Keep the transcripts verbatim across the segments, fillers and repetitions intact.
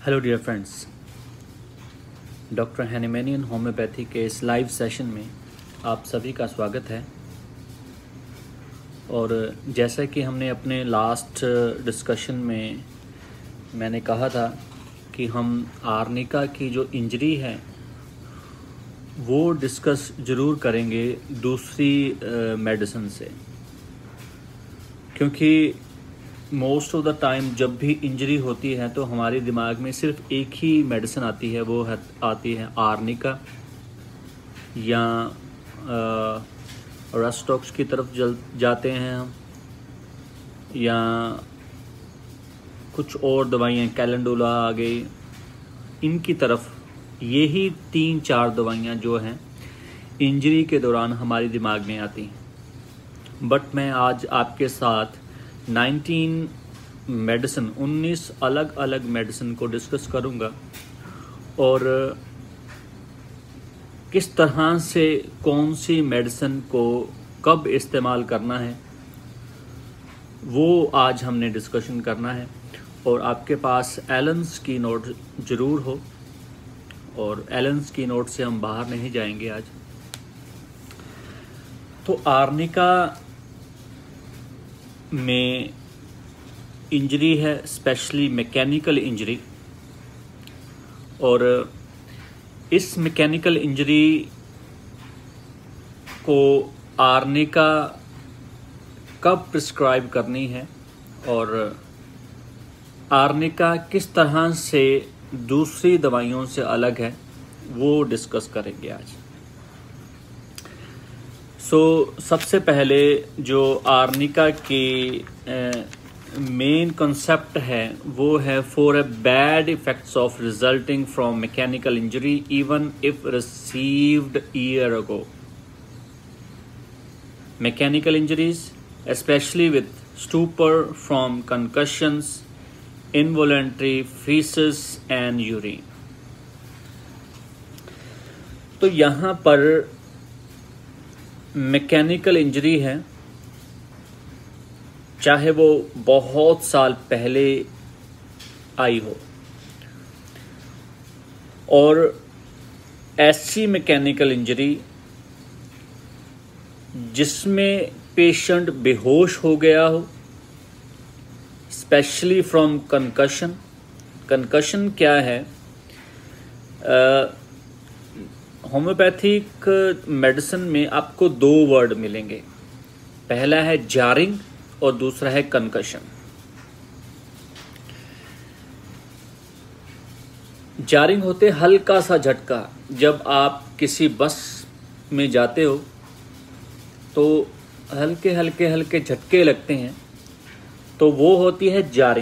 Hello dear friends, doctor Hahnemannian homeopathy के इस live session में आप सभी का स्वागत है। और जैसा कि हमने अपने लास्ट डिस्कशन में मैंने कहा था कि हम आर्निका की जो इंजरी है वो डिस्कस ज़रूर करेंगे दूसरी मेडिसिन से, क्योंकि मोस्ट ऑफ द टाइम जब भी इंजरी होती है तो हमारे दिमाग में सिर्फ एक ही मेडिसिन आती है, वो है आती है आर्निका या रस्टॉक्स की तरफ जल जाते हैं हम, या कुछ और दवाइयाँ कैलेंडुला आ गई, इनकी तरफ यही तीन चार दवाइयाँ जो हैं इंजरी के दौरान हमारे दिमाग में आती हैं। बट मैं आज आपके साथ नाइनटीन मेडिसिन उन्नीस अलग अलग मेडिसिन को डिस्कस करूंगा और किस तरह से कौन सी मेडिसिन को कब इस्तेमाल करना है वो आज हमने डिस्कशन करना है। और आपके पास एलन्स की नोट ज़रूर हो, और एलन्स की नोट से हम बाहर नहीं जाएंगे आज। तो आर्निका में इंजरी है, स्पेशली मैकेनिकल इंजरी, और इस मैकेनिकल इंजरी को आर्निका कब प्रिस्क्राइब करनी है और आर्निका किस तरह से दूसरी दवाइयों से अलग है वो डिस्कस करेंगे आज। सो so, सबसे पहले जो आर्निका की मेन कॉन्सेप्ट है वो है for a bad effects of resulting from mechanical injury even if received year ago. Mechanical injuries especially with stupor from concussions, involuntary feces and urine। तो यहाँ पर मैकेनिकल इंजरी है, चाहे वो बहुत साल पहले आई हो, और ऐसी मैकेनिकल इंजरी जिसमें पेशेंट बेहोश हो गया हो, स्पेशली फ्रॉम कंकशन। कंकशन क्या है? होम्योपैथिक मेडिसिन में आपको दो वर्ड मिलेंगे, पहला है जारिंग और दूसरा है कंकशन। जारिंग होते हल्का सा झटका, जब आप किसी बस में जाते हो तो हल्के हल्के हल्के झटके लगते हैं, तो वो होती है जारिंग।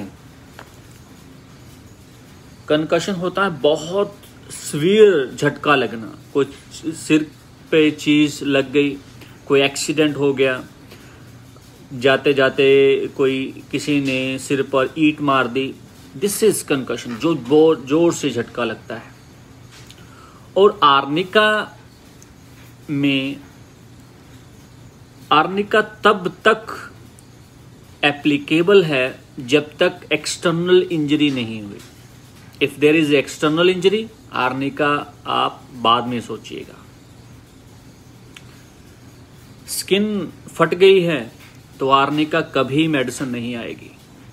कंकशन होता है बहुत सीवियर झटका लगना, कुछ सिर पे चीज लग गई, कोई एक्सीडेंट हो गया, जाते जाते कोई किसी ने सिर पर ईंट मार दी, दिस इज कंकशन, जो बहुत जोर से झटका लगता है। और आर्निका में आर्निका तब तक एप्लीकेबल है जब तक एक्सटर्नल इंजरी नहीं हुई। If there is external injury, arnica आप बाद में सोचिएगा। स्किन फट गई है तो आर्निका कभी मेडिसिन नहीं आएगी।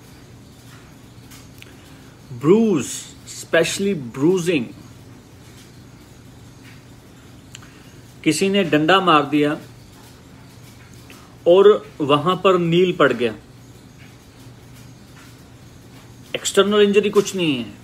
ब्रूज, स्पेशली ब्रूजिंग, किसी ने डंडा मार दिया और वहां पर नील पड़ गया, एक्सटर्नल इंजरी कुछ नहीं है,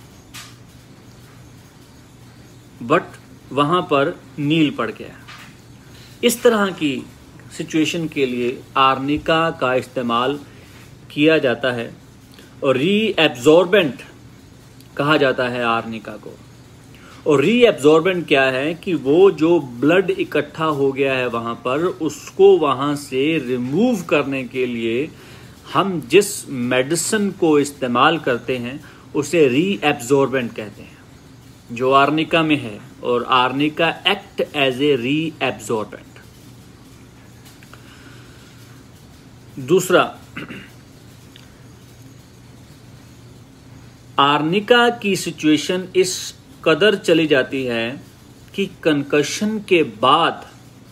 बट वहां पर नील पड़ गया। इस तरह की सिचुएशन के लिए आर्निका का इस्तेमाल किया जाता है, और रीएब्जॉर्बेंट कहा जाता है आर्निका को। और रीएब्जॉर्बेंट क्या है कि वो जो ब्लड इकट्ठा हो गया है वहां पर, उसको वहां से रिमूव करने के लिए हम जिस मेडिसिन को इस्तेमाल करते हैं उसे रीएब्जॉर्बेंट कहते हैं, जो आर्निका में है। और arnica act as a reabsorbent. दूसरा, आर्निका की सिचुएशन इस कदर चली जाती है कि कंकशन के बाद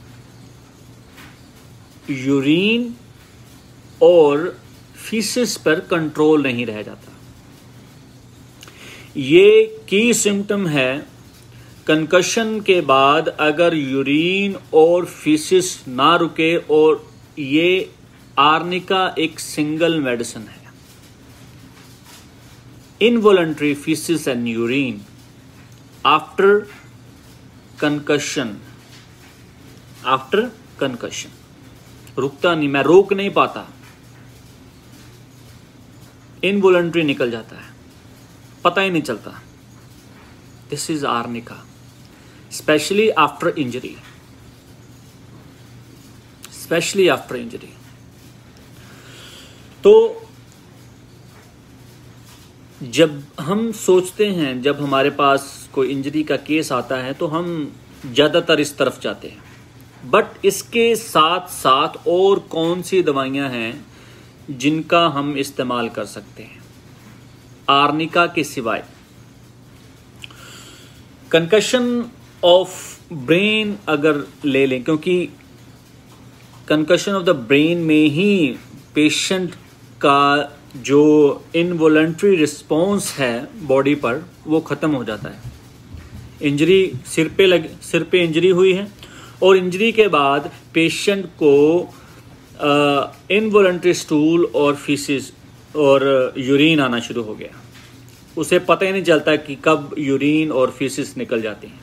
यूरिन और फीसिस पर कंट्रोल नहीं रह जाता। ये की सिम्टम है। कंकशन के बाद अगर यूरिन और फीसिस ना रुके, और ये आर्निका एक सिंगल मेडिसिन है। Involuntary faeces and urine after concussion, after concussion रुकता नहीं, मैं रोक नहीं पाता, इनवॉलंटरी निकल जाता है, पता ही नहीं चलता। This is arnica, specially after injury, specially after injury. तो जब हम सोचते हैं, जब हमारे पास कोई इंजरी का केस आता है, तो हम ज़्यादातर इस तरफ जाते हैं। बट इसके साथ साथ और कौन सी दवाइयां हैं जिनका हम इस्तेमाल कर सकते हैं आर्निका के सिवाय? कंकशन ऑफ ब्रेन अगर ले लें, क्योंकि कंकशन ऑफ द ब्रेन में ही पेशेंट का जो इनवॉलंटरी रिस्पॉन्स है बॉडी पर, वो ख़त्म हो जाता है। इंजरी सिर पे लग सिर पे इंजरी हुई है, और इंजरी के बाद पेशेंट को इनवॉलंटरी स्टूल और फीसिस और यूरिन आना शुरू हो गया। उसे पता ही नहीं चलता कि कब यूरिन और फीसिस निकल जाते हैं।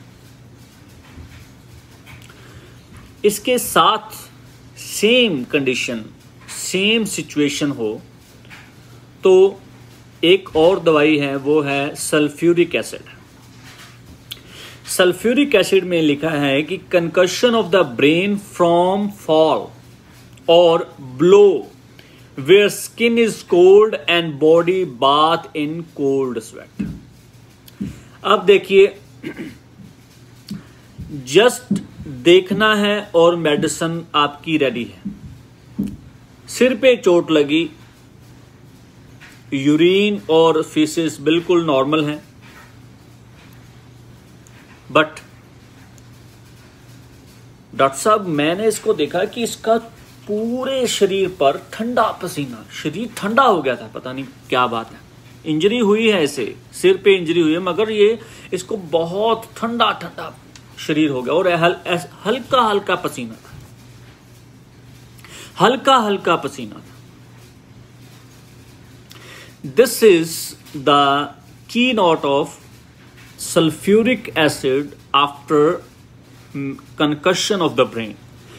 इसके साथ सेम कंडीशन, सेम सिचुएशन हो तो एक और दवाई है, वो है सल्फ्यूरिक एसिड। सल्फ्यूरिक एसिड में लिखा है कि concussion of the brain from fall और blow where skin is cold and body bath in cold sweat. अब देखिए, जस्ट देखना है और मेडिसिन आपकी रेडी है। सिर पे चोट लगी, यूरिन और फीसिस बिल्कुल नॉर्मल है, बट डॉक्टर साहब मैंने इसको देखा कि इसका पूरे शरीर पर ठंडा पसीना, शरीर ठंडा हो गया था, पता नहीं क्या बात है। इंजरी हुई है, इसे सिर पे इंजरी हुई है, मगर ये इसको बहुत ठंडा ठंडा शरीर हो गया, और हल, हल्का हल्का पसीना था, हल्का हल्का पसीना था। This is the key note of sulfuric acid after concussion of the brain.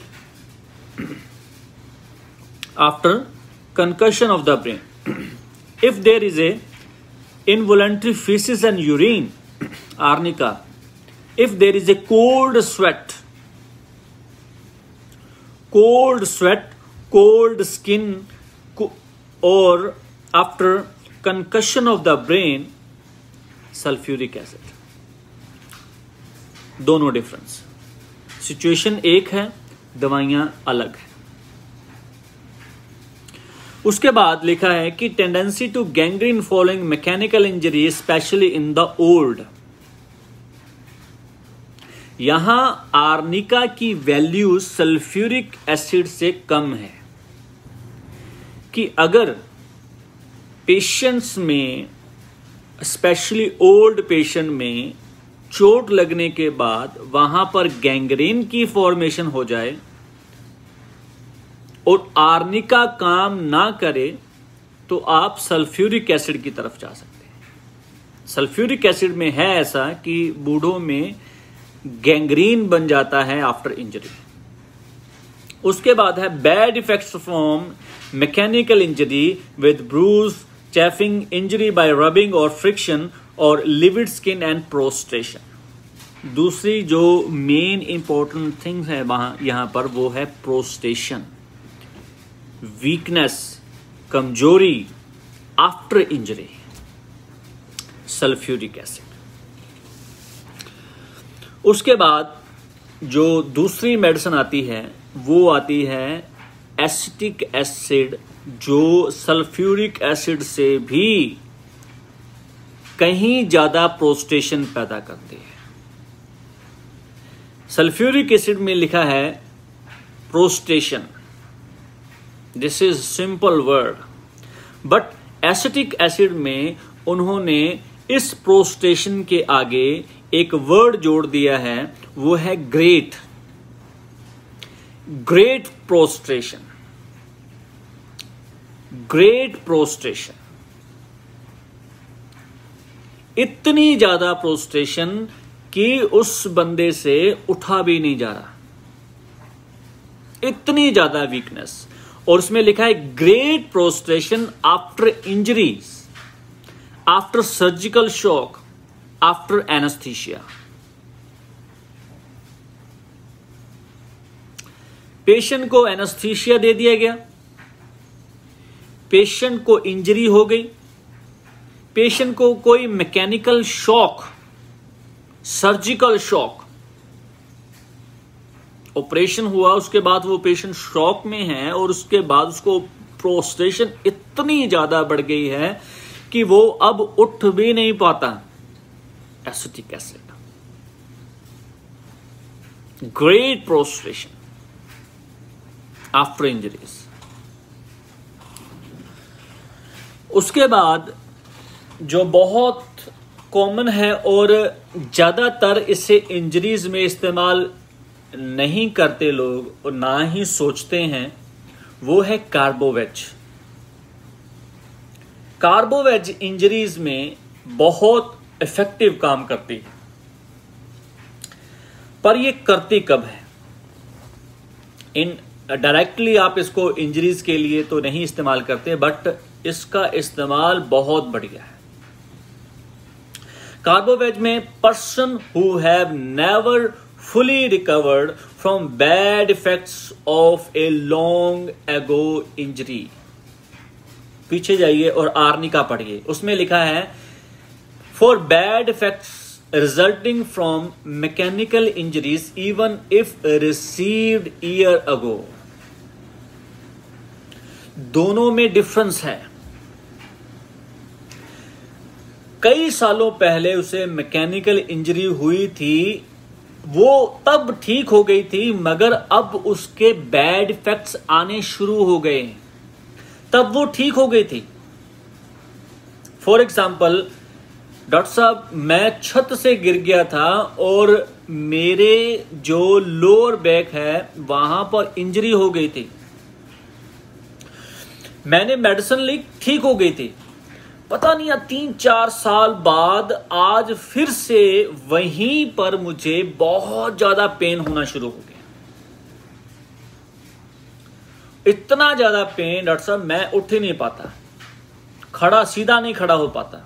After concussion of the brain, if there is a involuntary feces and urine, arnica, if there is a cold sweat, cold sweat, cold skin, or after concussion of the brain, sulphuric acid. दोनों difference, situation एक है, दवाइयां अलग है। उसके बाद लिखा है कि tendency to gangrene following mechanical injury specially in the old. यहां आर्निका की वैल्यू सल्फ्यूरिक एसिड से कम है, कि अगर पेशेंट्स में, स्पेशली ओल्ड पेशेंट में चोट लगने के बाद वहां पर गैंग्रीन की फॉर्मेशन हो जाए और आर्निका काम ना करे, तो आप सल्फ्यूरिक एसिड की तरफ जा सकते हैं। सल्फ्यूरिक एसिड में है ऐसा कि बूढ़ों में गैंग्रीन बन जाता है आफ्टर इंजरी। उसके बाद है bad effects from mechanical injury with bruise, chafing, injury by rubbing और फ्रिक्शन, और लिविड स्किन एंड प्रोस्ट्रेशन। दूसरी जो मेन इंपॉर्टेंट थिंग है वहां यहां पर, वो है प्रोस्ट्रेशन, वीकनेस, कमजोरी आफ्टर इंजरी, सल्फ्यूरिक एसिड। उसके बाद जो दूसरी मेडिसिन आती है वो आती है एसिटिक एसिड, जो सल्फ्यूरिक एसिड से भी कहीं ज्यादा प्रोस्टेशन पैदा करते हैं। सल्फ्यूरिक एसिड में लिखा है prostration, this is simple word, but acetic acid में उन्होंने इस प्रोस्टेशन के आगे एक वर्ड जोड़ दिया है, वो है great, great prostration, great prostration. इतनी ज्यादा प्रोस्ट्रेशन कि उस बंदे से उठा भी नहीं जा रहा, इतनी ज्यादा वीकनेस। और उसमें लिखा है great prostration after injuries, after surgical shock, after anaesthesia. Patient को एनेस्थीसिया दे दिया गया, पेशेंट को इंजरी हो गई, पेशेंट को कोई mechanical shock, surgical shock, operation हुआ, उसके बाद वो पेशेंट शॉक में है और उसके बाद उसको प्रोस्ट्रेशन इतनी ज्यादा बढ़ गई है कि वो अब उठ भी नहीं पाता। Acetic acid, great prostration after injuries. उसके बाद जो बहुत कॉमन है और ज्यादातर इसे इंजरीज में इस्तेमाल नहीं करते लोग और ना ही सोचते हैं, वो है कार्बोवेज। कार्बोवेज इंजरीज में बहुत इफेक्टिव काम करती है, पर ये करती कब है? इन डायरेक्टली आप इसको इंजरीज के लिए तो नहीं इस्तेमाल करते, बट इसका इस्तेमाल बहुत बढ़िया है। कार्बोवेज में person who have never fully recovered from bad effects of a long ago injury, पीछे जाइए और आर्निका पढ़िए, उसमें लिखा है for bad effects resulting from mechanical injuries even if received year ago. दोनों में डिफरेंस है। कई सालों पहले उसे मैकेनिकल इंजरी हुई थी, वो तब ठीक हो गई थी, मगर अब उसके बैड इफेक्ट्स आने शुरू हो गए, तब वो ठीक हो गई थी। फॉर एग्जाम्पल, डॉक्टर साहब मैं छत से गिर गया था और मेरे जो लोअर बैक है वहां पर इंजरी हो गई थी, मैंने मेडिसिन ली, ठीक हो गई थी, पता नहीं तीन चार साल बाद आज फिर से वहीं पर मुझे बहुत ज्यादा पेन होना शुरू हो गया, इतना ज्यादा पेन डॉक्टर साहब मैं उठ ही नहीं पाता, खड़ा सीधा नहीं खड़ा हो पाता।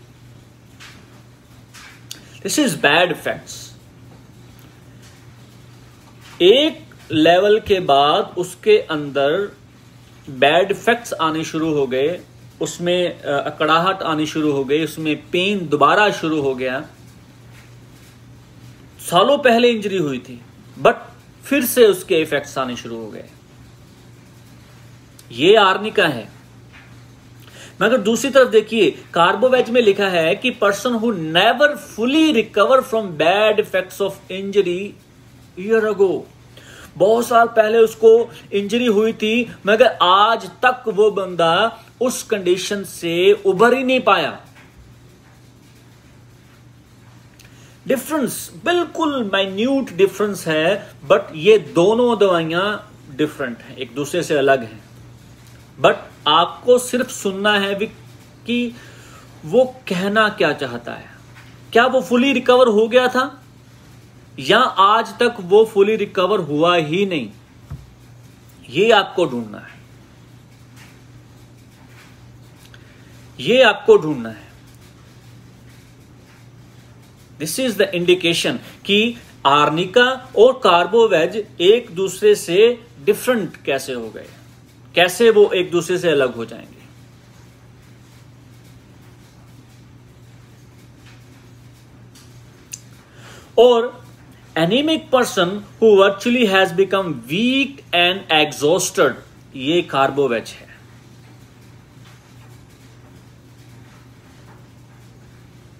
This is bad effects. एक लेवल के बाद उसके अंदर बैड इफेक्ट्स आने शुरू हो गए, उसमें अकड़ाहट आनी शुरू हो गई, उसमें पेन दोबारा शुरू हो गया। सालों पहले इंजरी हुई थी, बट फिर से उसके इफेक्ट्स आने शुरू हो गए। ये आर्निका है। मगर दूसरी तरफ देखिए, कार्बोवेज में लिखा है कि person who never fully recover from bad effects of injury year ago, बहुत साल पहले उसको इंजरी हुई थी, मगर आज तक वो बंदा उस कंडीशन से उभर ही नहीं पाया। डिफरेंस बिल्कुल माइन्यूट डिफरेंस है, बट ये दोनों दवाइयां डिफरेंट हैं, एक दूसरे से अलग हैं। बट आपको सिर्फ सुनना है कि वो कहना क्या चाहता है। क्या वो फुली रिकवर हो गया था या आज तक वो फुली रिकवर हुआ ही नहीं, ये आपको ढूंढना है, ये आपको ढूंढना है। दिस इज द इंडिकेशन कि आर्निका और कार्बोवेज एक दूसरे से डिफरेंट कैसे हो गए, कैसे वो एक दूसरे से अलग हो जाएंगे। और anaemic person who virtually has become weak and exhausted, ये कार्बोवेज है।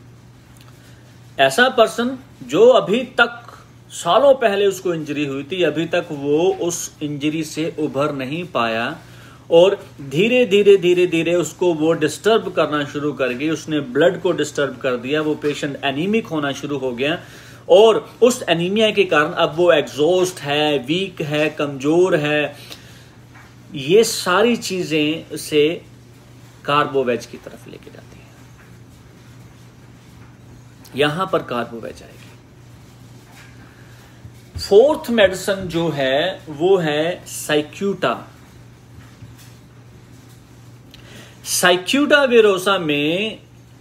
ऐसा पर्सन जो अभी तक सालों पहले उसको इंजरी हुई थी, अभी तक वो उस इंजरी से उभर नहीं पाया और धीरे धीरे धीरे धीरे उसको वो डिस्टर्ब करना शुरू कर गई, उसने ब्लड को डिस्टर्ब कर दिया, वो पेशेंट एनीमिक होना शुरू हो गया और उस एनीमिया के कारण अब वो एग्जॉस्ट है, वीक है, कमजोर है। ये सारी चीजें से कार्बोवेज की तरफ लेके जाती है। यहां पर कार्बोवेज आएगी। फोर्थ मेडिसिन जो है वो है साइक्यूटा। साइक्यूटा वेरोसा में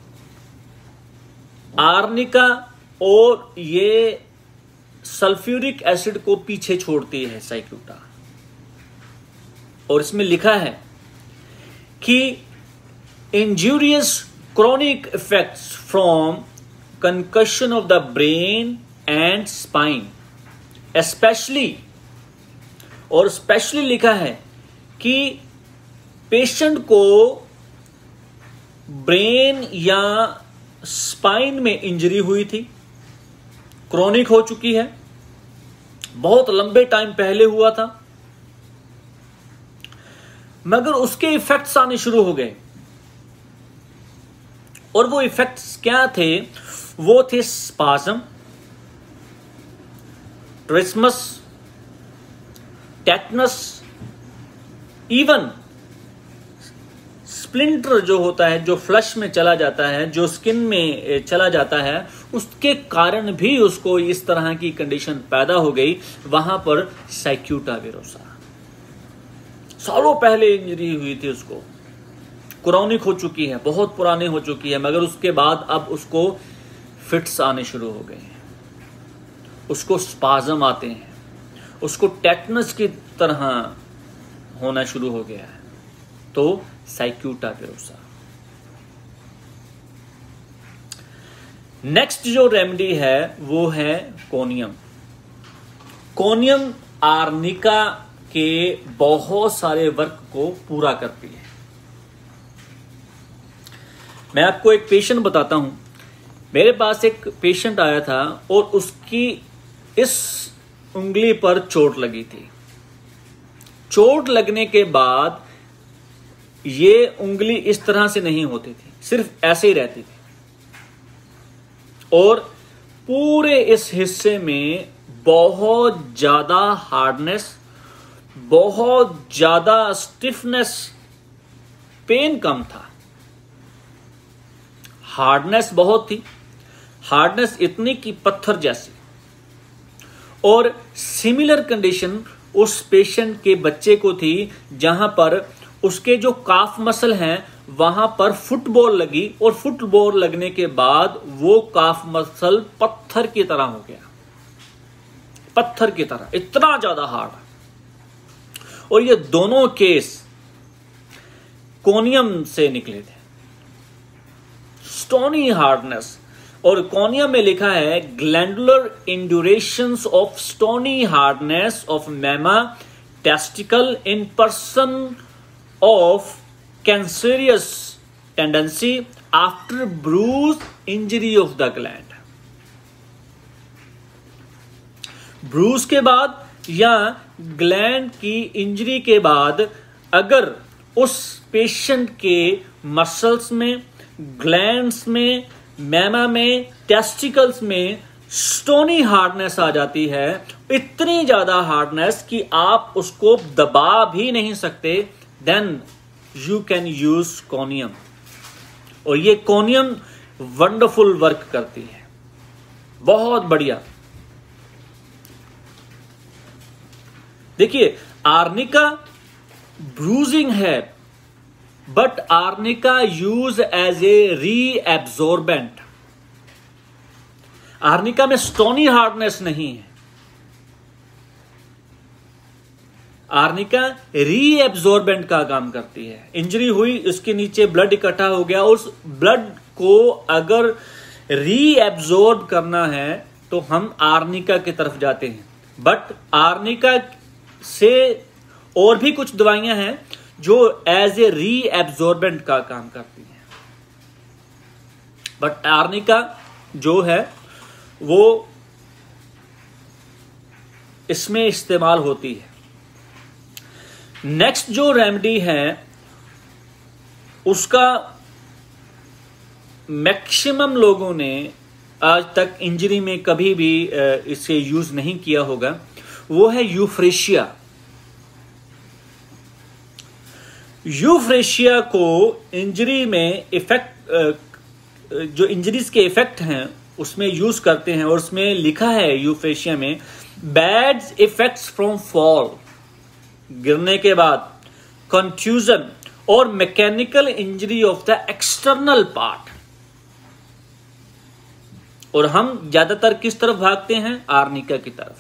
आर्निका और ये सल्फ्यूरिक एसिड को पीछे छोड़ती है साइक्यूटा, और इसमें लिखा है कि injurious chronic effects from concussion of the brain and spine especially, और स्पेशली लिखा है कि पेशेंट को ब्रेन या स्पाइन में इंजरी हुई थी, क्रोनिक हो चुकी है, बहुत लंबे टाइम पहले हुआ था, मगर उसके इफेक्ट्स आने शुरू हो गए। और वो इफेक्ट्स क्या थे? वो थे spasm, trismus, tetanus, even splinter जो होता है, जो फ्लश में चला जाता है, जो स्किन में चला जाता है, उसके कारण भी उसको इस तरह की कंडीशन पैदा हो गई। वहां पर साइक्यूटा वेरोसा, सालों पहले इंजरी हुई थी उसको, क्रोनिक हो चुकी है, बहुत पुरानी हो चुकी है, मगर उसके बाद अब उसको फिट्स आने शुरू हो गए हैं, उसको स्पाज्म आते हैं, उसको टेटनस की तरह होना शुरू हो गया है। तो साइक्यूटा वेरोसा। नेक्स्ट जो रेमेडी है वो है कोनियम। कोनियम आर्निका के बहुत सारे वर्क को पूरा करती है। मैं आपको एक पेशेंट बताता हूं। मेरे पास एक पेशेंट आया था और उसकी इस उंगली पर चोट लगी थी। चोट लगने के बाद ये उंगली इस तरह से नहीं होती थी, सिर्फ ऐसे ही रहती थी, और पूरे इस हिस्से में बहुत ज्यादा हार्डनेस, बहुत ज्यादा स्टिफनेस, पेन कम था। हार्डनेस बहुत थी, हार्डनेस इतनी कि पत्थर जैसी। और सिमिलर कंडीशन उस पेशेंट के बच्चे को थी, जहां पर उसके जो काफ मसल हैं वहां पर फुटबॉल लगी, और फुटबॉल लगने के बाद वो काफ मसल पत्थर की तरह हो गया, पत्थर की तरह, इतना ज्यादा हार्ड। और ये दोनों केस कोनियम से निकले थे, स्टोनी हार्डनेस। और कोनियम में लिखा है glandular indurations of stony hardness of mamma testicle in person of cancerous tendency after bruise injury of the gland। Bruise के बाद या ग्लैंड की इंजरी के बाद अगर उस पेशेंट के मसल्स में, ग्लैंड्स में, मैमा में, टेस्टिकल्स में स्टोनी हार्डनेस आ जाती है, इतनी ज्यादा हार्डनेस कि आप उसको दबा भी नहीं सकते, then you can use conium. और ये कोनियम वंडरफुल वर्क करती है, बहुत बढ़िया। देखिए, आर्निका ब्रूजिंग है, but arnica use as a reabsorbent. Arnica में स्टोनी हार्डनेस नहीं है। आर्निका री एब्जॉर्बेंट का काम करती है। इंजरी हुई, उसके नीचे ब्लड इकट्ठा हो गया, उस ब्लड को अगर री एब्जॉर्ब करना है तो हम आर्निका की तरफ जाते हैं। बट आर्निका से और भी कुछ दवाइयां हैं जो एज ए री एब्जॉर्बेंट का काम करती हैं। बट आर्निका जो है वो इसमें इस्तेमाल होती है। नेक्स्ट जो रेमेडी है उसका मैक्सिमम लोगों ने आज तक इंजरी में कभी भी इसे यूज नहीं किया होगा, वो है यूफ्रेशिया। यूफ्रेशिया को इंजरी में इफेक्ट, जो इंजरीज के इफेक्ट हैं उसमें यूज करते हैं, और उसमें लिखा है यूफ्रेशिया में बैड इफेक्ट्स फ्रॉम फॉल, गिरने के बाद, कंफ्यूजन और mechanical injury of the external part. और हम ज्यादातर किस तरफ भागते हैं? आर्निका की तरफ।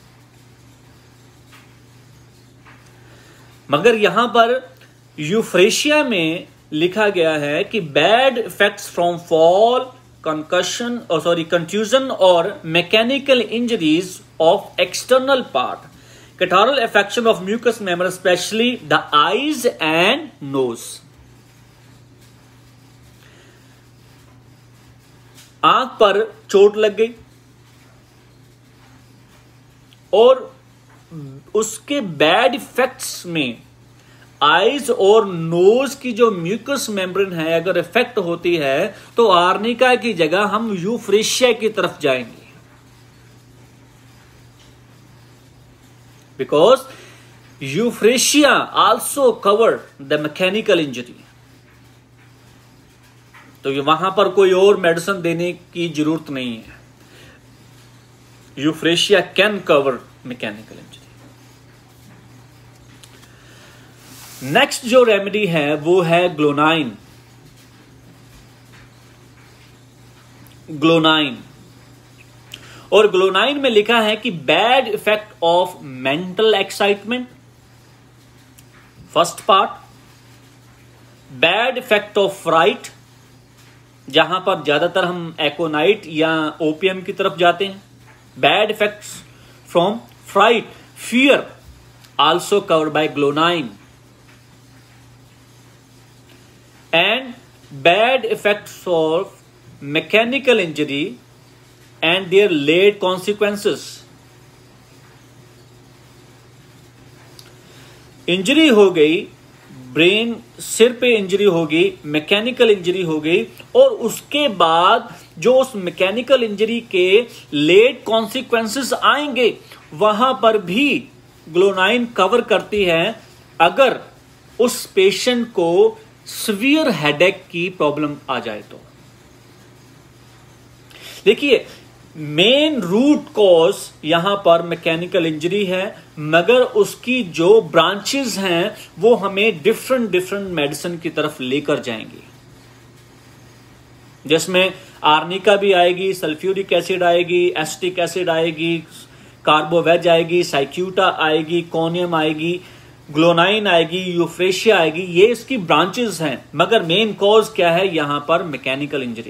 मगर यहां पर यूफ्रेशिया में लिखा गया है कि bad effects from fall, concussion और सॉरी कंफ्यूजन और mechanical injuries of external part, catarrhal affection of mucous membrane specially the eyes and nose. आंख पर चोट लग गई और उसके बैड इफेक्ट्स में आईज और नोज की जो म्यूकस मेम्ब्रेन है अगर इफेक्ट होती है तो आर्निका की जगह हम यूफ्रेशिया की तरफ जाएंगे, because euphrasia also cover the mechanical injury. तो वहां पर कोई और मेडिसिन देने की जरूरत नहीं है, euphrasia can cover mechanical injury. Next जो रेमेडी है वो है ग्लोनाइन। ग्लोनाइन और ग्लोनाइन में लिखा है कि bad effect of mental excitement, first part, bad effect of fright, जहां पर ज्यादातर हम एकोनाइट या ओपीएम की तरफ जाते हैं, bad effects from fright, fear also covered by glonoine, and bad effects of mechanical injury and their late consequences। Injury हो गई, ब्रेन, सिर पे इंजरी होगी, मैकेनिकल इंजरी हो गई, और उसके बाद जो उस मैकेनिकल इंजरी के लेट कॉन्सिक्वेंसेस आएंगे वहां पर भी ग्लोनाइन कवर करती है अगर उस पेशेंट को सीवियर हेडेक की प्रॉब्लम आ जाए तो। देखिए, मेन रूट कॉज यहां पर मैकेनिकल इंजरी है, मगर उसकी जो ब्रांचेस हैं वो हमें डिफरेंट डिफरेंट मेडिसिन की तरफ लेकर जाएंगी, जिसमें आर्निका भी आएगी, सल्फ्यूरिक एसिड आएगी, एसिटिक एसिड आएगी, कार्बोवेज आएगी, साइक्यूटा आएगी, कोनियम आएगी, ग्लोनाइन आएगी, यूफ्रेशिया आएगी। ये इसकी ब्रांचेस हैं, मगर मेन कॉज क्या है यहां पर? Mechanical injury.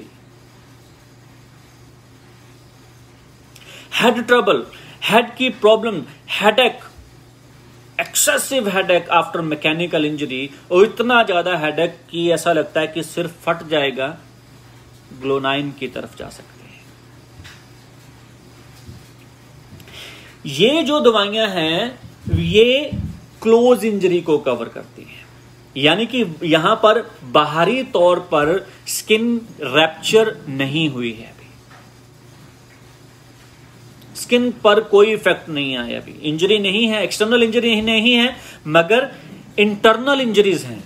Head trouble, head की problem, headache, excessive headache after mechanical injury, और इतना ज्यादा हेडेक कि ऐसा लगता है कि सिर फट जाएगा, ग्लोनाइन की तरफ जा सकते हैं। ये जो दवाइयां हैं ये क्लोज इंजरी को कवर करती है, यानी कि यहां पर बाहरी तौर पर स्किन रैप्चर नहीं हुई है, अभी स्किन पर कोई इफेक्ट नहीं आया, अभी इंजरी नहीं है, एक्सटर्नल इंजरी नहीं है, मगर इंटरनल इंजरीज हैं,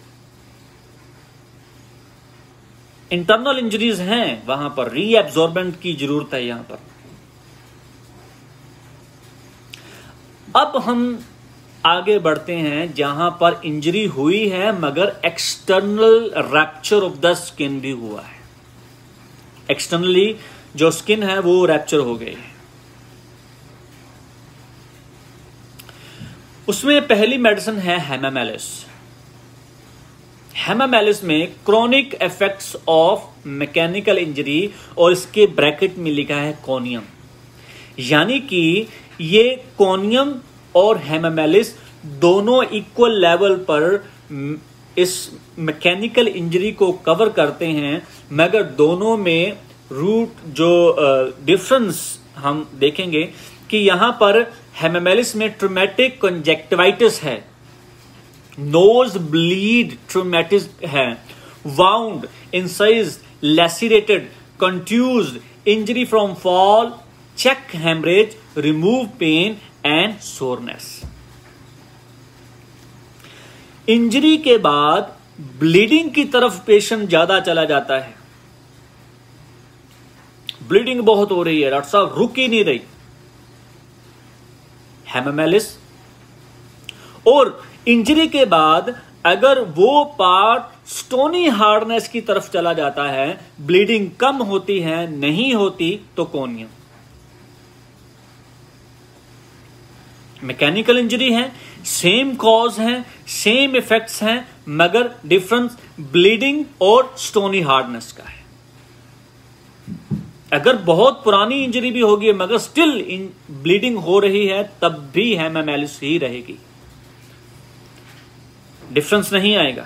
इंटरनल इंजरीज हैं, वहां पर रीएब्जॉर्बेंट की जरूरत है यहां पर। अब हम आगे बढ़ते हैं जहां पर इंजरी हुई है मगर external rupture of the skin भी हुआ है, एक्सटर्नली जो स्किन है वो रैप्चर हो गई है। उसमें पहली मेडिसिन है हेमामेलिस। हेमामेलिस में chronic effects of mechanical injury, और इसके ब्रैकेट में लिखा है कोनियम, यानी कि ये कोनियम और हेमामेलिस दोनों इक्वल लेवल पर इस मैकेनिकल इंजरी को कवर करते हैं, मगर दोनों में रूट जो डिफरेंस हम देखेंगे कि यहां पर हेमामेलिस में ट्रोमेटिक कंजक्टिवाइटिस है, नोज ब्लीड ट्रोमेटिस है, wound, incised, lacerated, contused, injury from fall, check haemorrhage, remove pain and soreness. Injury के बाद ब्लीडिंग की तरफ पेशेंट ज्यादा चला जाता है, ब्लीडिंग बहुत हो रही है डॉक्टर साहब, रुक ही नहीं रही, हेमामेलिस। और इंजरी के बाद अगर वो पार्ट स्टोनी हार्डनेस की तरफ चला जाता है, ब्लीडिंग कम होती है, नहीं होती, तो कोनियम। मैकेनिकल इंजरी है, सेम कॉज है, सेम इफेक्ट्स हैं, मगर डिफरेंस ब्लीडिंग और स्टोनी हार्डनेस का है। अगर बहुत पुरानी इंजरी भी होगी मगर स्टिल ब्लीडिंग हो रही है, तब भी हेमामेलिस ही रहेगी, डिफरेंस नहीं आएगा,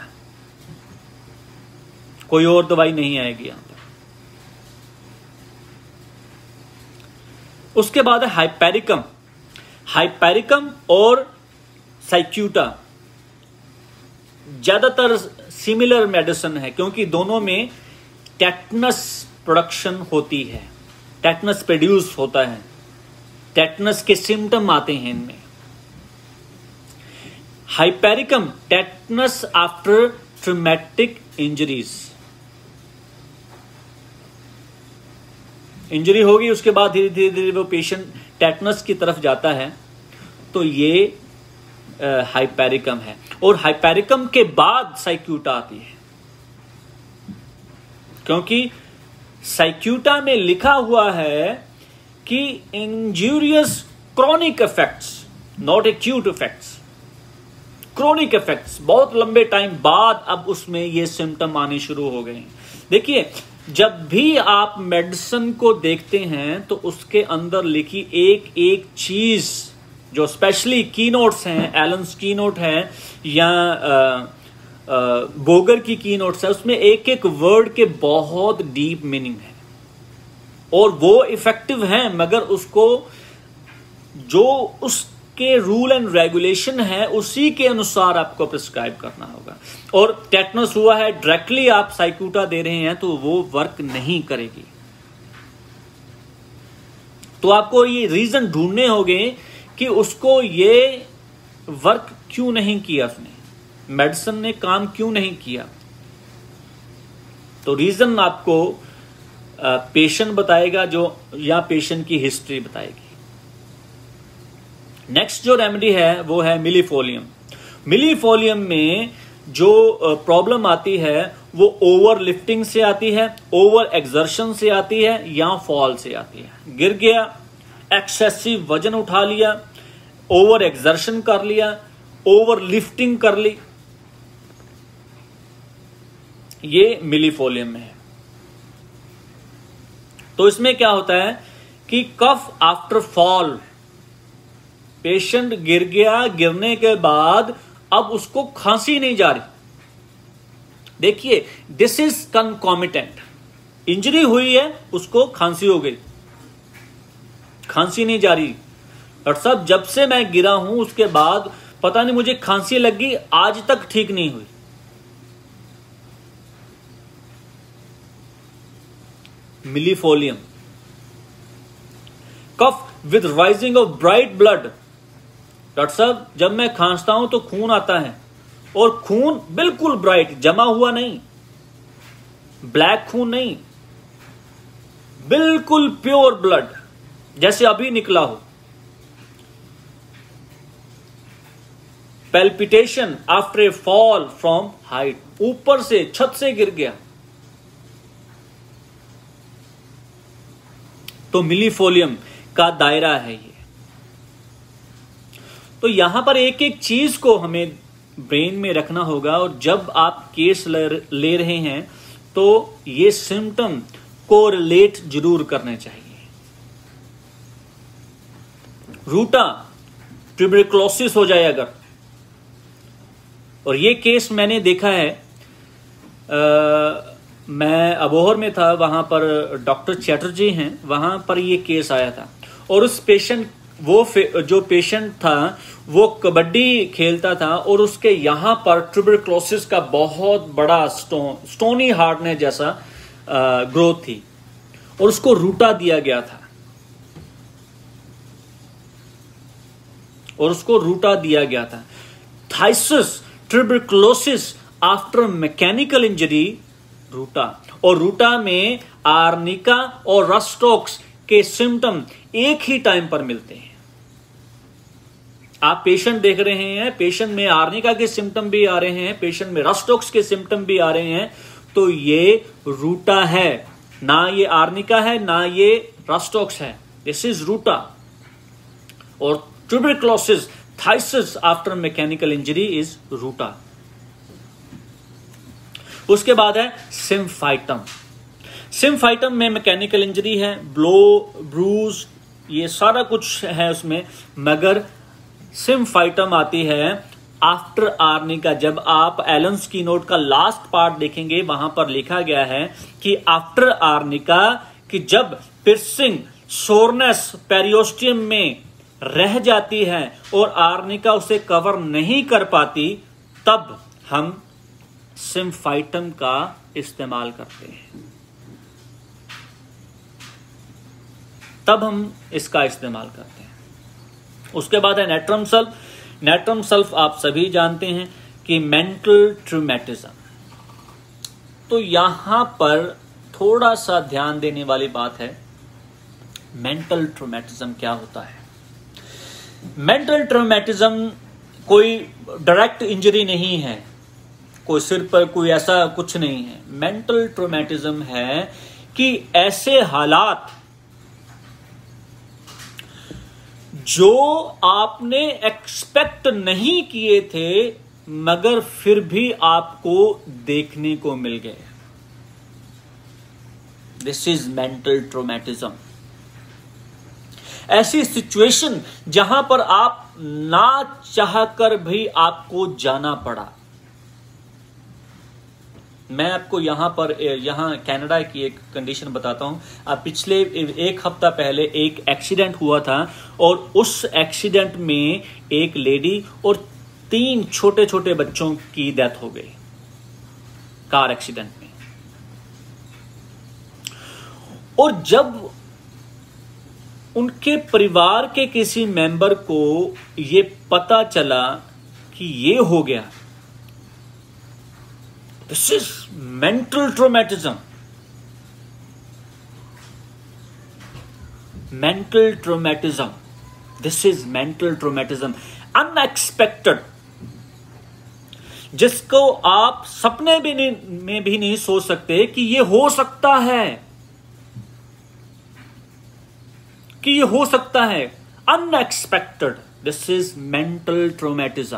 कोई और दवाई नहीं आएगी यहां पर। उसके बाद है हाइपेरिकम। हाइपेरिकम और साइक्यूटा ज्यादातर सिमिलर मेडिसिन है, क्योंकि दोनों में टेटनस प्रोडक्शन होती है, टेटनस प्रोड्यूस होता है, टेटनस के सिम्टम आते हैं इनमें। Hypericum, tetanus after traumatic injuries, injury होगी उसके बाद धीरे धीरे धीरे वो पेशेंट टेटनस की तरफ जाता है, तो ये हाइपेरिकम है। और हाइपेरिकम के बाद साइक्यूटा आती है, क्योंकि साइक्यूटा में लिखा हुआ है कि injurious chronic effects, not acute effects, chronic effects, बहुत लंबे टाइम बाद अब उसमें ये सिम्टम आने शुरू हो गए। देखिए, जब भी आप मेडिसिन को देखते हैं तो उसके अंदर लिखी एक एक चीज, जो स्पेशली कीनोट्स हैं, एलन्स कीनोट है या आ, बोगर की की नोट्स है, उसमें एक एक वर्ड के बहुत डीप मीनिंग है और वो इफेक्टिव है, मगर उसको जो उसके रूल एंड रेगुलेशन है उसी के अनुसार आपको प्रिस्क्राइब करना होगा। और टेटनस हुआ है, डायरेक्टली आप साइक्यूटा दे रहे हैं तो वो वर्क नहीं करेगी। तो आपको ये रीजन ढूंढने होंगे कि उसको ये वर्क क्यों नहीं किया, उसने मेडिसिन ने काम क्यों नहीं किया। तो रीजन आपको पेशेंट बताएगा, जो या पेशेंट की हिस्ट्री बताएगी। नेक्स्ट जो रेमेडी है वो है मिलीफोलियम। मिलीफोलियम में जो प्रॉब्लम आती है वो ओवर लिफ्टिंग से आती है, ओवर एक्सर्शन से आती है या फॉल से आती है। गिर गया, एक्सेसिव वजन उठा लिया, ओवर एक्सर्शन कर लिया, ओवर लिफ्टिंग कर ली, ये मिलीफोलियम में है। तो इसमें क्या होता है कि कफ आफ्टर फॉल, पेशेंट गिर गया, गिरने के बाद अब उसको खांसी नहीं जा रही। देखिए, दिस इज कंकॉमिटेंट, इंजरी हुई है, उसको खांसी हो गई, खांसी नहीं जा रही। डॉक्टर साहब, जब से मैं गिरा हूं उसके बाद पता नहीं मुझे खांसी लग गई, आज तक ठीक नहीं हुई। Millefolium. Cough with rising of bright blood, doctor साहब जब मैं खांसता हूं तो खून आता है, और खून बिल्कुल ब्राइट, जमा हुआ नहीं, ब्लैक खून नहीं, बिल्कुल प्योर ब्लड, जैसे अभी निकला हो। Palpitation after a fall from height, ऊपर से छत से गिर गया, तो मिलीफोलियम का दायरा है ये। तो यहां पर एक एक चीज को हमें ब्रेन में रखना होगा, और जब आप केस ले रहे हैं तो ये सिम्टम को रिलेट जरूर करने चाहिए। रूटा ट्यूबरक्लोसिस हो जाए अगर, और ये केस मैंने देखा है, मैं अबोहर में था, वहाँ पर डॉक्टर चैटर्जी हैं, वहाँ पर ये केस आया था। और उस पेशेंट वो जो पेशेंट था वो कबड्डी खेलता था और उसके यहाँ पर ट्यूबरक्लोसिस का बहुत बड़ा स्टोन स्टोनी हार्डनेस जैसा ग्रोथ थी और उसको रूटा दिया गया था और उसको रूटा दिया गया था phthisis tuberculosis after mechanical injury ruta. और रूटा में आर्निका और रस्टॉक्स के सिम्टम एक ही टाइम पर मिलते हैं। आप पेशेंट देख रहे हैं, पेशेंट में आर्निका के सिम्टम भी आ रहे हैं, पेशेंट में रस्टॉक्स के सिम्टम भी आ रहे हैं, तो ये रूटा है, ना ये आर्निका है ना ये रस्टॉक्स है, दिस इज रूटा। और tuberculosis phthisis after mechanical injury is ruta. उसके बाद है सिम्फाइटम। सिम्फाइटम में मैकेनिकल इंजरी है, ब्लो, ब्रूज, ये सारा कुछ है उसमें, मगर सिम्फाइटम आती है आफ्टर आर्निका। जब आप एलन्स की नोट का लास्ट पार्ट देखेंगे वहां पर लिखा गया है कि आफ्टर आर्निका, कि जब पिर्सिंग सोरनेस पेरियोस्टियम में रह जाती है और आर्निका उसे कवर नहीं कर पाती, तब हम सिम्फाइटम का इस्तेमाल करते हैं, तब हम इसका इस्तेमाल करते हैं। उसके बाद है नेट्रम सल्फ। नेट्रम सल्फ आप सभी जानते हैं कि मेंटल ट्रूमेटिज्म। तो यहां पर थोड़ा सा ध्यान देने वाली बात है, मेंटल ट्रूमेटिज्म क्या होता है। मेंटल ट्रूमेटिज्म कोई डायरेक्ट इंजरी नहीं है, कोई सिर पर कोई ऐसा कुछ नहीं है। मेंटल ट्रूमेटिज्म है कि ऐसे हालात जो आपने एक्सपेक्ट नहीं किए थे मगर फिर भी आपको देखने को मिल गए, दिस इज मेंटल ट्रूमेटिज्म। ऐसी सिचुएशन जहां पर आप ना चाहकर भी आपको जाना पड़ा। मैं आपको यहां पर यहां कनाडा की एक कंडीशन बताता हूं। अब पिछले एक हफ्ता पहले एक एक्सीडेंट हुआ था और उस एक्सीडेंट में एक लेडी और तीन छोटे छोटे बच्चों की डेथ हो गई कार एक्सीडेंट में। और जब उनके परिवार के किसी मेंबर को ये पता चला कि ये हो गया, this is mental traumatism. Mental traumatism, this is mental traumatism, unexpected, जिसको आप सपने भी नहीं में भी नहीं सोच सकते कि ये हो सकता है, कि ये हो सकता है, unexpected, this is mental traumatism.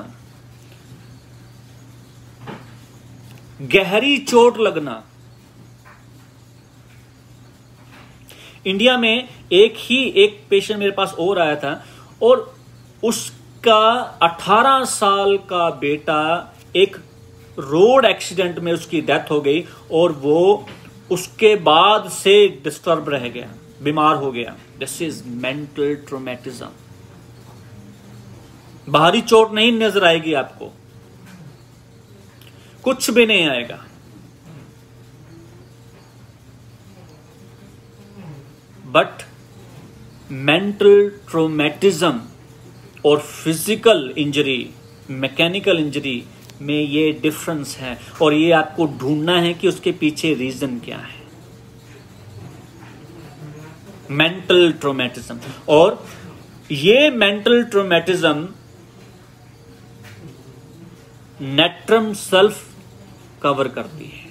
गहरी चोट लगना। इंडिया में एक ही एक पेशेंट मेरे पास और आया था और उसका अठारह साल का बेटा एक रोड एक्सीडेंट में उसकी डेथ हो गई और वो उसके बाद से डिस्टर्ब रह गया, बीमार हो गया। This is mental traumatism. बाहरी चोट नहीं नजर आएगी आपको, कुछ भी नहीं आएगा, बट मेंटल ट्रूमेटिज्म और फिजिकल इंजरी, मैकेनिकल इंजरी में ये डिफरेंस है और ये आपको ढूंढना है कि उसके पीछे रीजन क्या है। मेंटल ट्रूमेटिज्म, और ये mental traumatism natrum sulph cover करती है।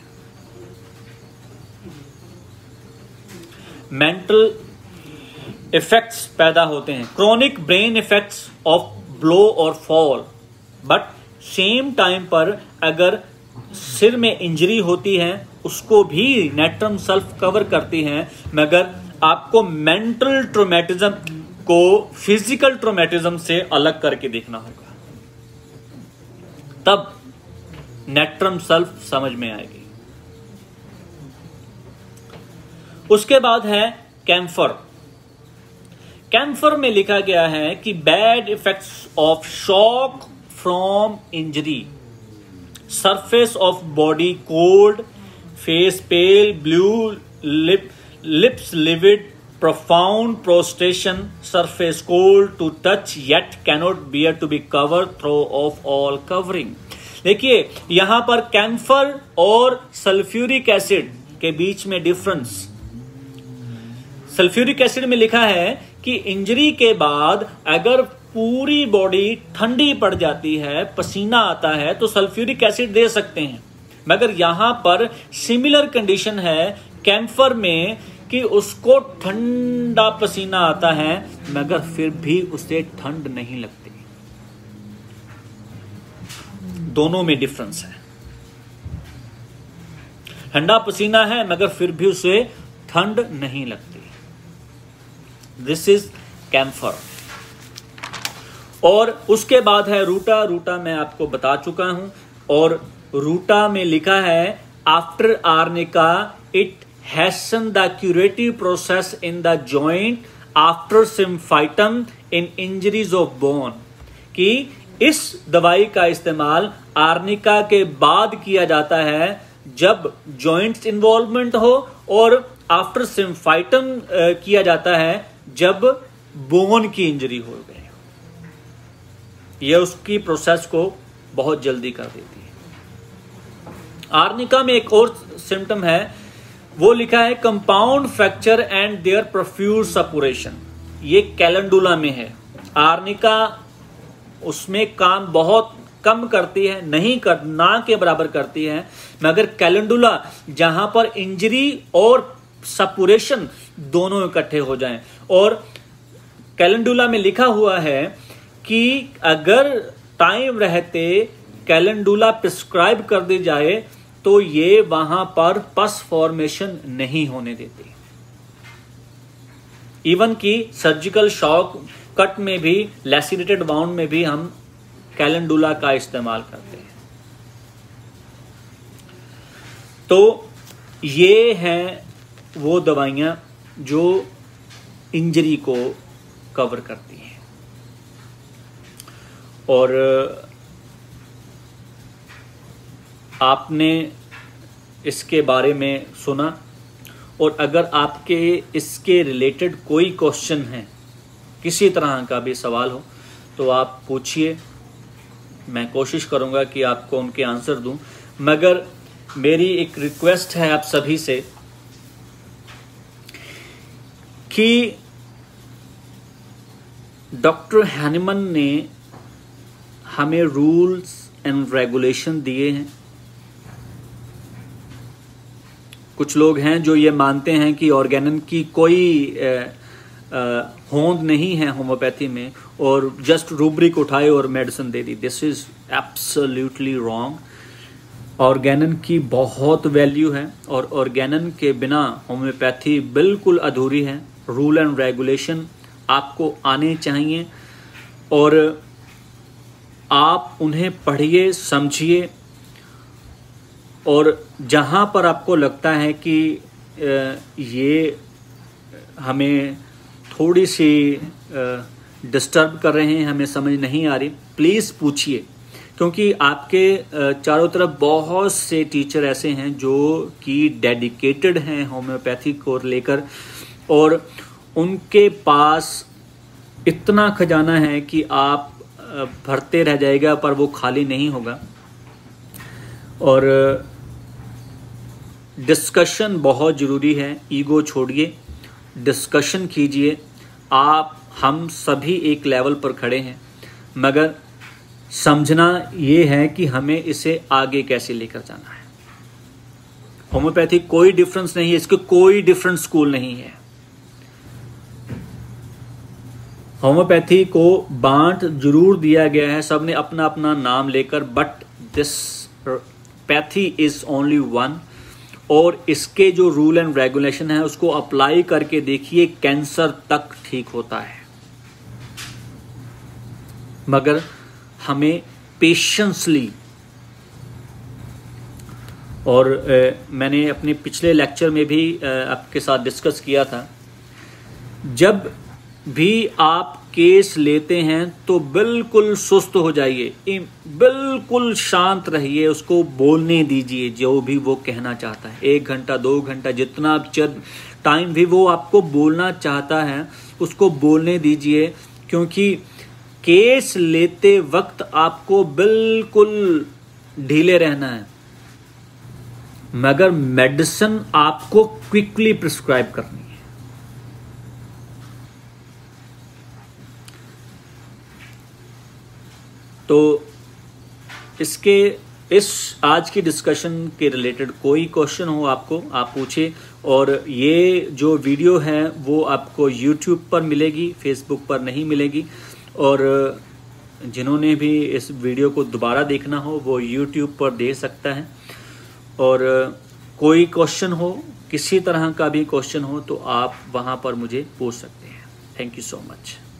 मेंटल इफेक्ट्स पैदा होते हैं, chronic brain effects of blow और फॉल, बट सेम टाइम पर अगर सिर में इंजरी होती है उसको भी नेट्रम सल्फ कवर करती है, मगर आपको मेंटल ट्रूमेटिज्म को फिजिकल ट्रूमेटिज्म से अलग करके देखना होगा, तब नेट्रम सल्फ समझ में आएगी। उसके बाद है कैम्फर। कैम्फर में लिखा गया है कि bad effects of shock from injury, surface of body cold, face pale, blue, lip lips livid, profound prostration, surface cold to touch yet cannot bear to be covered, throw off all covering। देखिए यहां पर camphor और sulphuric acid के बीच में difference. Sulphuric acid में लिखा है कि इंजरी के बाद अगर पूरी बॉडी ठंडी पड़ जाती है, पसीना आता है, तो सल्फ्यूरिक एसिड दे सकते हैं। मगर यहां पर सिमिलर कंडीशन है कैम्फर में कि उसको ठंडा पसीना आता है मगर फिर भी उसे ठंड नहीं लगती। दोनों में डिफरेंस है। ठंडा पसीना है मगर फिर भी उसे ठंड नहीं लगती। This is camphor. और उसके बाद है रूटा। रूटा मैं आपको बता चुका हूं। और रूटा में लिखा है after arnica it hasten the curative process in the joint after symphytum in injuries of bone, कि इस दवाई का इस्तेमाल आर्निका के बाद किया जाता है जब जॉइंट्स इन्वॉल्वमेंट हो, और आफ्टर सिम्फाइटम किया जाता है जब बोन की इंजरी हो गई। यह उसकी प्रोसेस को बहुत जल्दी कर देती है। आर्निका में एक और सिम्टम है, वो लिखा है compound fracture and their profuse suppuration. ये कैलेंडुला में है। आर्निका उसमें काम बहुत कम करती है, नहीं कर ना के बराबर करती है, मगर कैलेंडुला जहां पर इंजरी और सपुरेशन दोनों इकट्ठे हो जाएं। और कैलेंडुला में लिखा हुआ है कि अगर टाइम रहते कैलेंडुला प्रिस्क्राइब कर दी जाए तो ये वहां पर पस फॉर्मेशन नहीं होने देती। इवन कि सर्जिकल शॉक कट में भी, लैसिरेटेड वाउंड में भी हम कैलेंडुला का इस्तेमाल करते हैं। तो ये हैं वो दवाइयां जो इंजरी को कवर करती हैं। और आपने इसके बारे में सुना, और अगर आपके इसके रिलेटेड कोई क्वेश्चन है, किसी तरह का भी सवाल हो, तो आप पूछिए। मैं कोशिश करूंगा कि आपको उनके आंसर दूं। मगर मेरी एक रिक्वेस्ट है आप सभी से कि डॉक्टर हैनिमन ने हमें रूल्स एंड रेगुलेशन दिए हैं। कुछ लोग हैं जो ये मानते हैं कि ऑर्गेनन की कोई होंद नहीं है होम्योपैथी में, और जस्ट रूब्रिक उठाए और मेडिसिन दे दी। This is absolutely wrong. Organon की बहुत वैल्यू है, और ऑर्गेनन के बिना होम्योपैथी बिल्कुल अधूरी है। रूल एंड रेगुलेशन आपको आने चाहिए, और आप उन्हें पढ़िए, समझिए, और जहां पर आपको लगता है कि ये हमें थोड़ी सी डिस्टर्ब कर रहे हैं, हमें समझ नहीं आ रही, प्लीज़ पूछिए। क्योंकि आपके चारों तरफ बहुत से टीचर ऐसे हैं जो कि डेडिकेटेड हैं होम्योपैथी को लेकर, और उनके पास इतना खजाना है कि आप भरते रह जाएगा पर वो खाली नहीं होगा। और डिस्कशन बहुत ज़रूरी है। ईगो छोड़िए, डिस्कशन कीजिए। आप हम सभी एक लेवल पर खड़े हैं, मगर समझना ये है कि हमें इसे आगे कैसे लेकर जाना है। होम्योपैथी कोई डिफरेंस नहीं है, इसके कोई डिफरेंट स्कूल नहीं है। होम्योपैथी को बांट जरूर दिया गया है सबने अपना अपना नाम लेकर, but this pathy is only one. और इसके जो रूल एंड रेगुलेशन है उसको अप्लाई करके देखिए, कैंसर तक ठीक होता है। मगर हमें पेशेंसली और आ, मैंने अपने पिछले लेक्चर में भी आ, आपके साथ डिस्कस किया था, जब भी आप केस लेते हैं तो बिल्कुल सुस्त हो जाइए, बिल्कुल शांत रहिए, उसको बोलने दीजिए जो भी वो कहना चाहता है। एक घंटा दो घंटा जितना टाइम भी वो आपको बोलना चाहता है उसको बोलने दीजिए, क्योंकि केस लेते वक्त आपको बिल्कुल ढीले रहना है, मगर मेडिसिन आपको क्विकली प्रिस्क्राइब करनी है। तो इसके इस आज की डिस्कशन के रिलेटेड कोई क्वेश्चन हो आपको, आप पूछिए। और ये जो वीडियो है वो आपको यूट्यूब पर मिलेगी, फेसबुक पर नहीं मिलेगी। और जिन्होंने भी इस वीडियो को दोबारा देखना हो वो यूट्यूब पर दे सकता है। और कोई क्वेश्चन हो, किसी तरह का भी क्वेश्चन हो, तो आप वहाँ पर मुझे पूछ सकते हैं। Thank you so much.